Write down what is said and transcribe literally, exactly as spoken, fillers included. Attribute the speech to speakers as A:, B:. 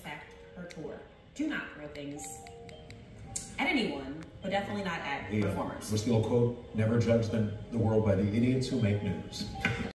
A: affect her tour. Do not throw things at anyone, but definitely not at
B: The, uh,
A: performers.
B: what's the old quote? Never judge the, the world by the idiots who make news.